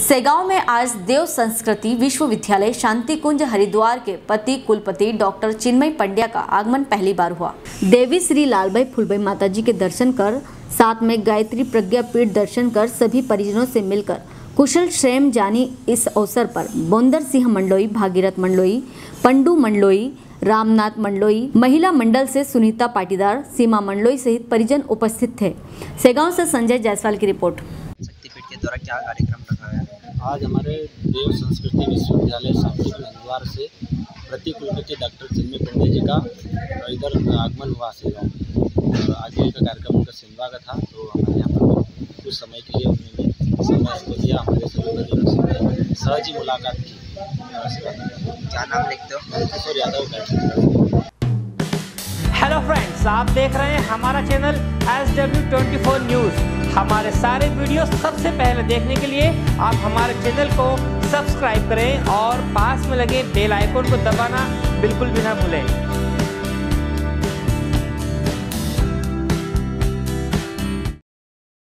सेगांव में आज देव संस्कृति विश्वविद्यालय शांति कुंज हरिद्वार के पति कुलपति डॉक्टर चिन्मय पंड्या का आगमन पहली बार हुआ। देवी श्री लालबाई फुलबाई माताजी के दर्शन कर साथ में गायत्री प्रज्ञा पीठ दर्शन कर सभी परिजनों से मिलकर कुशल क्षेम जानी। इस अवसर पर बोंदर सिंह मंडलोई, भागीरथ मंडलोई, पंडू मंडलोई, रामनाथ मंडलोई, महिला मंडल से सुनीता पाटीदार, सीमा मंडलोई सहित परिजन उपस्थित थे। सेगांव से संजय जायसवाल की रिपोर्ट। शक्तिपीठ के द्वारा क्या कार्यक्रम रखा है? आज हमारे देव संस्कृति विश्वविद्यालय शांति हरिद्वार से प्रति कुलपति डॉक्टर चिन्मय पंड्या जी का इधर आगमन हुआ सेगांव में। और आज ये का कार्यक्रम उनका सिंधवा का था, तो हमारे यहाँ पर कुछ समय के लिए उन्होंने समय को दिया, हमारे सभी परिजनों से सहज ही मुलाकात की। क्या नाम लिखते हो? किशोर यादव। हेलो फ्रेंड्स, आप देख रहे हैं हमारा चैनल SW24 न्यूज़। हमारे सारे वीडियो सबसे पहले देखने के लिए आप हमारे चैनल को सब्सक्राइब करें और पास में लगे बेल आइकन को दबाना बिल्कुल भी ना भूलें।